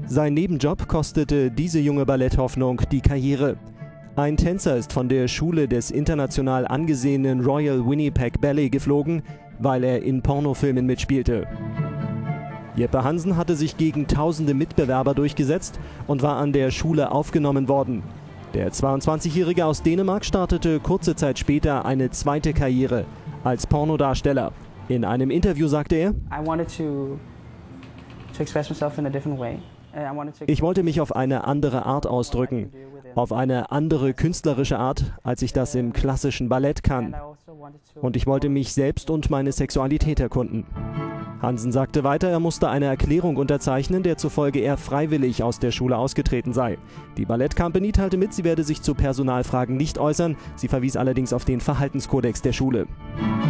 Sein Nebenjob kostete diese junge Balletthoffnung die Karriere. Ein Tänzer ist von der Schule des international angesehenen Royal Winnipeg Ballet geflogen, weil er in Pornofilmen mitspielte. Jeppe Hansen hatte sich gegen tausende Mitbewerber durchgesetzt und war an der Schule aufgenommen worden. Der 22-Jährige aus Dänemark startete kurze Zeit später eine zweite Karriere als Pornodarsteller. In einem Interview sagte er: Ich wollte mich auf eine andere Art ausdrücken, auf eine andere künstlerische Art, als ich das im klassischen Ballett kann. Und ich wollte mich selbst und meine Sexualität erkunden. Hansen sagte weiter, er musste eine Erklärung unterzeichnen, der zufolge er freiwillig aus der Schule ausgetreten sei. Die Ballet Company teilte mit, sie werde sich zu Personalfragen nicht äußern. Sie verwies allerdings auf den Verhaltenskodex der Schule.